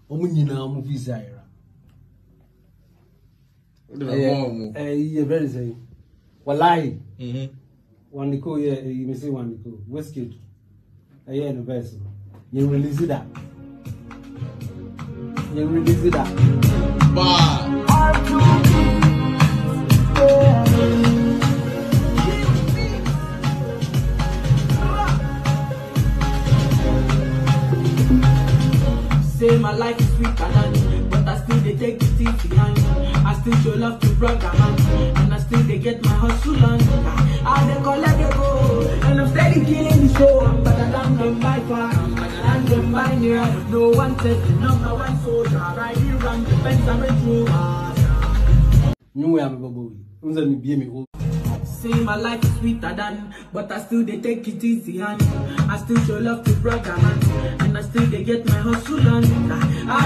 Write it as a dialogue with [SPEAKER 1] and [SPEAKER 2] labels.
[SPEAKER 1] Omunina movie Zaira. Yeah, very say. Walahi. One Nico, yeah, you may say one Nico. Wizkid. Yeah, the best. You release that. You release that. R2Bees.
[SPEAKER 2] Say my life is sweet and but I still they take the teeth behind. I still show love to brother man, and I still they get my hustle on. I they collect the go, and I'm steady killing the show. I'm better than them by far, I'm better than them by near. No one says the number one soldier, right here around the fence I'm through.
[SPEAKER 1] No way I'm a boy. Unza mi be me old.
[SPEAKER 2] Say my life is sweeter than, but I still they take it easy and I still show love to brother man, and I still they get my hustle on. I